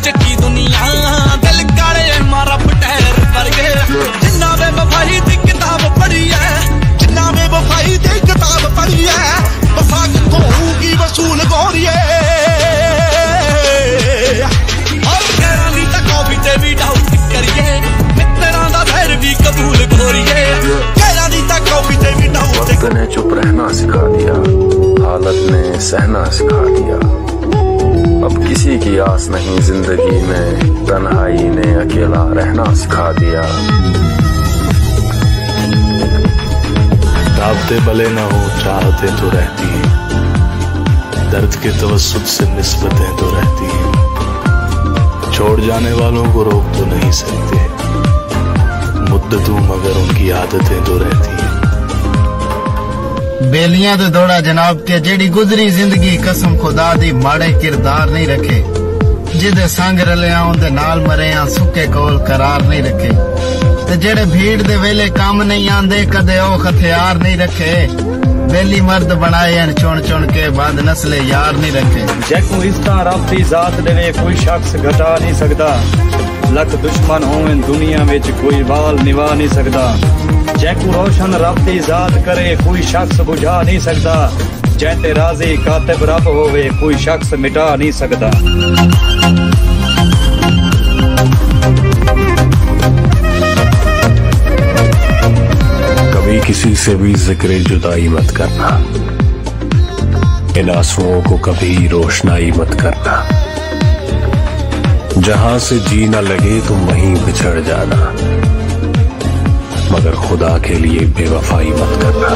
चक्की दुनिया दिल काले मारा पटैर वर्गे जिन्ना वे वफाई दी किताब पढ़ी है जिन्ना वे वफाई दी किताब पढ़ी है वफा कितों होगी वसूल गोरिए और कहना दी तक कॉफी ते भी डाउट करिए मित्रा दा धैर्य भी कबूल गोरिए कहना दी तक कॉफी ते भी डाउट वक्त ने चुप रहना सिखा दिया हालत ने सहना सिखा दिया अब किसी की आस नहीं जिंदगी में तन्हाई ने अकेला रहना सिखा दिया राबते भले न हो चाहते तो रहती है दर्द के तवस्सुत से निस्बतें तो रहती है छोड़ जाने वालों को रोक तो नहीं सकते मुद्दतों मगर उनकी आदतें तो रहती है बेलियां तो दौड़ा जनाब के जेड़ी गुजरी जिंदगी कसम खुदा दी माड़े किरदार नहीं रखे जिदे संग रलिया उनदे नाल मरिया सुके कोल करार नहीं रखे ते जेड़े भीड़ दे वेले काम नहीं आंदे कदे ओ हथियार नहीं रखे बेली मर्द बनाए चुन चुन के बाद नस्ले यार नहीं रखे जैकू रिश्ता रब दी जात देवे कोई शख्स घटा नहीं सकदा लख दुश्मन होवे दुनिया विच कोई वाल निभा नहीं सकदा जैकू रोशन रब दी जात करे कोई शख्स बुझा नहीं सकदा जैते राजी कातिब रब होवे कोई शख्स मिटा नहीं सकदा कभी किसी से भी जिक्र जुदाई मत करना इन आंसुओं को कभी रोशनाई मत करना जहां से जी न लगे तुम वहीं बिछड़ जाना मगर खुदा के लिए बेवफाई मत करना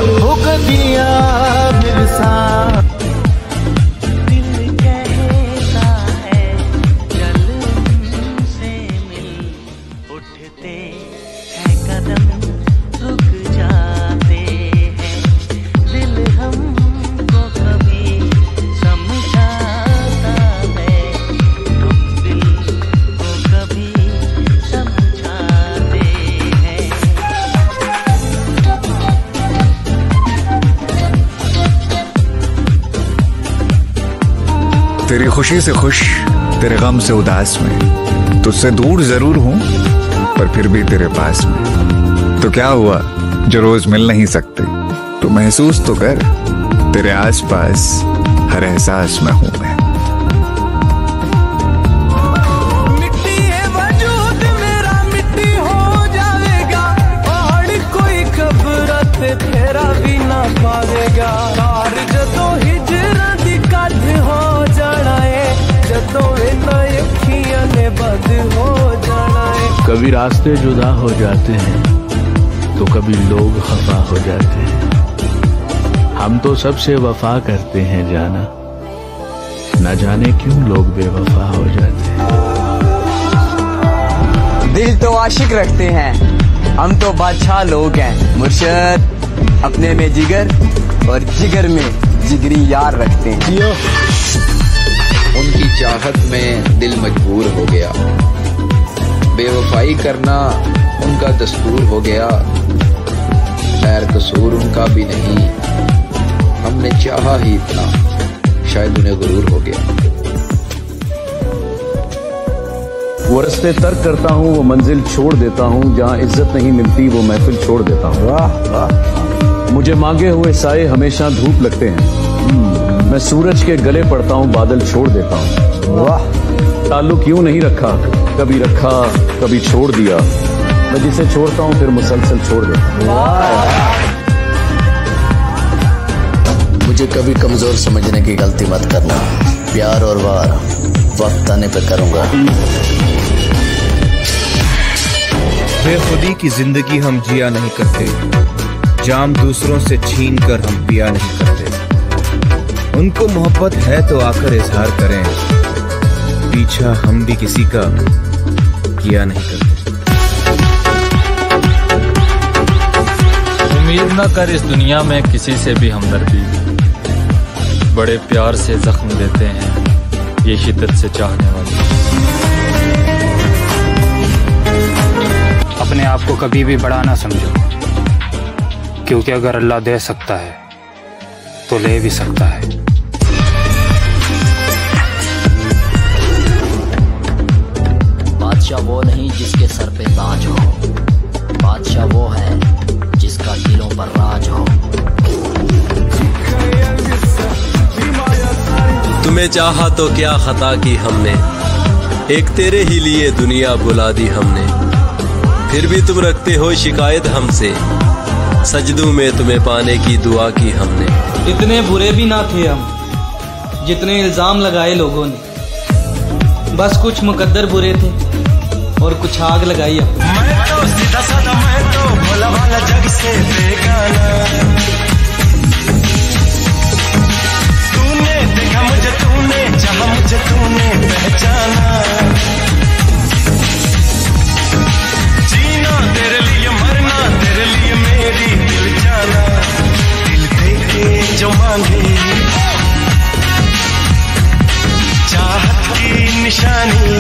तेरी खुशी से खुश तेरे गम से उदास में तुझसे दूर जरूर हूं पर फिर भी तेरे पास में तो क्या हुआ जो रोज मिल नहीं सकते तो महसूस तो कर तेरे आसपास हर एहसास में हूं मैं मिट्टी है वजूद मेरा मिट्टी हो जाएगा और कोई खबरत तेरा भी ना पाएगा कार जदों हिजरा दी कद हो जाना है जदों इना अखियां ने बंद हो जाना है कभी रास्ते जुदा हो जाते हैं तो कभी लोग खफा हो जाते हैं हम तो सबसे वफा करते हैं जाना न जाने क्यों लोग बेवफा हो जाते हैं दिल तो आशिक रखते हैं हम तो बादशाह लोग हैं मुर्शद अपने में जिगर और जिगर में जिगरी यार रखते हैं उनकी चाहत में दिल मजबूर हो गया बेवफाई करना उनका दस्तूर हो गया खैर कसूर उनका भी नहीं हमने चाहा ही इतना शायद उन्हें गुरूर हो गया वो रास्ते तर्क करता हूँ वो मंजिल छोड़ देता हूँ जहाँ इज्जत नहीं मिलती वो महफिल छोड़ देता हूँ वाह वाह मुझे मांगे हुए साए हमेशा धूप लगते हैं मैं सूरज के गले पड़ता हूँ बादल छोड़ देता हूँ वाह ताल्लुक यूं नहीं रखा कभी छोड़ दिया मैं जिसे छोड़ता हूँ फिर मुसलसल छोड़ देता हूँ मुझे कभी कमजोर समझने की गलती मत करना प्यार और वार वक्त आने पे करूंगा बेखुदी की जिंदगी हम जिया नहीं करते जाम दूसरों से छीन कर हम पिया नहीं करते उनको मोहब्बत है तो आकर इजहार करें पीछा हम भी किसी का किया नहीं करते उम्मीद न कर इस दुनिया में किसी से भी हमदर्दी बड़े प्यार से जख्म देते हैं ये शिद्दत से चाहने वाले अपने आप को कभी भी बड़ा ना समझो क्योंकि अगर अल्लाह दे सकता है तो ले भी सकता है बादशाह वो नहीं जिसके सर पे ताज हो, बादशाह वो है जिसका दिलों पर राज हो। तुम्हें चाहा तो क्या खता की हमने, एक तेरे ही लिए दुनिया बुला दी हमने। फिर भी तुम रखते हो शिकायत हमसे, सजदों में तुम्हें पाने की दुआ की हमने। इतने बुरे भी ना थे हम जितने इल्जाम लगाए लोगों ने, बस कुछ मुकद्दर बुरे थे और कुछ आग लगाई हम। मैं तो सीधा साधा, मैं तो भोला भाला जग से बेगाना। तूने देखा मुझे, तूने चाहा मुझे, तूने पहचाना। जीना तेरे लिए, मरना तेरे लिए, मेरी दिल जाना। दिल देके जो मांगे चाहत की निशानी।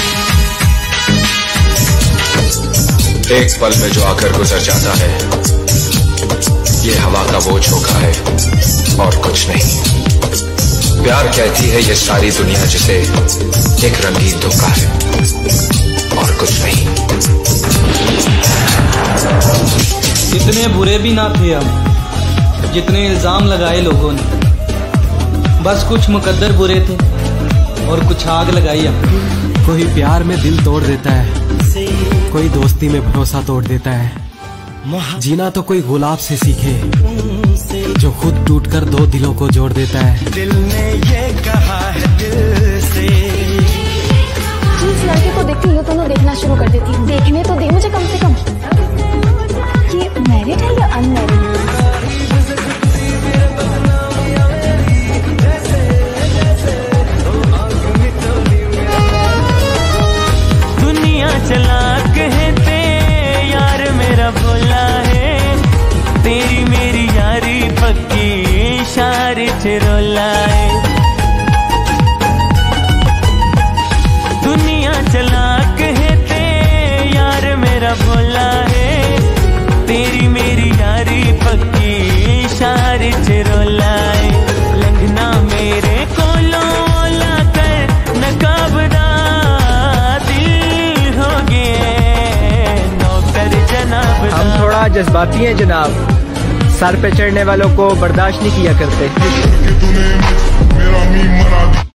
एक पल में जो आकर गुजर जाता है, ये हवा का बोझ होगा है और कुछ नहीं। प्यार कहती है ये सारी दुनिया जिसे एक रंगीन धोखा है और कुछ नहीं। इतने बुरे भी ना थे हम जितने इल्जाम लगाए लोगों ने, बस कुछ मुकद्दर बुरे थे और कुछ आग लगाई हम। कोई प्यार में दिल तोड़ देता है, कोई दोस्ती में भरोसा तोड़ देता है। जीना तो कोई गुलाब से सीखे जो खुद टूटकर दो दिलों को जोड़ देता है। दिल ने ये कहा है दिल से। जिस लड़के को देखती हूँ तो देखना शुरू कर देती हूँ। देखने तो दे मुझे कम से कम। ये मैरिड है या अनमैरिड? चलाक है ते यार मेरा भोला है, तेरी मेरी यारी पक्की इशारे च रोला है। दुनिया चलाक है ते यार मेरा भोला है, तेरी मेरी यारी पक्की इशारे च रोला है। लंघना मेरे कोलों ओला कर नकाबदा हम थोड़ा जज्बाती हैं जनाब, सर पे चढ़ने वालों को बर्दाश्त नहीं किया करते।